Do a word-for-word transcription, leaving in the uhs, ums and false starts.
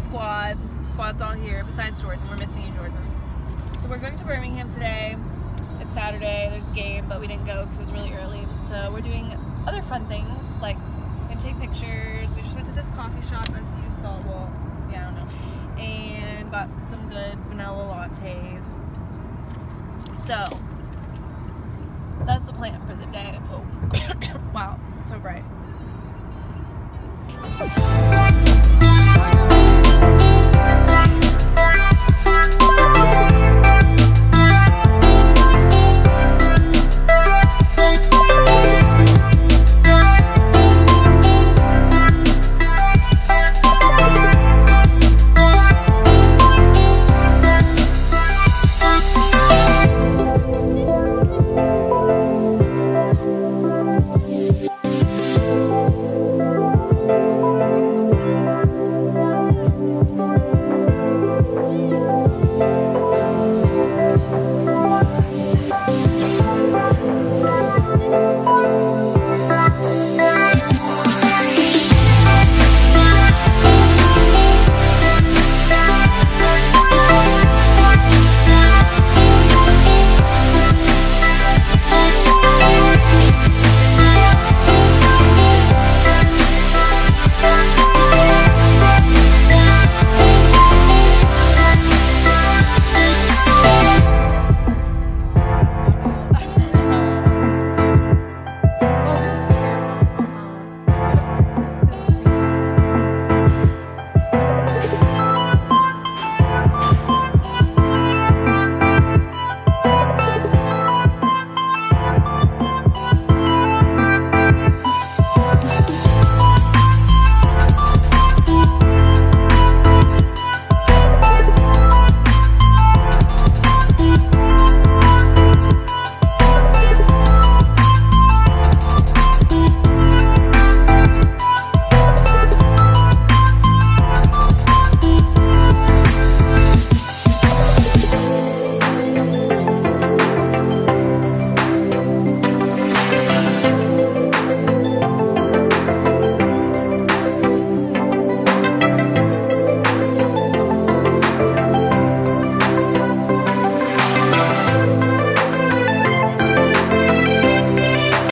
squad. Squad's all here, besides Jordan. We're missing you, Jordan. So we're going to Birmingham today. It's Saturday, there's a game, but we didn't go because it was really early. So we're doing other fun things, like we're gonna take pictures. We just went to this coffee shop, as you saw, well, yeah, I don't know, and got some good vanilla lattes. So that's the plan for the day. Oh, wow, so bright.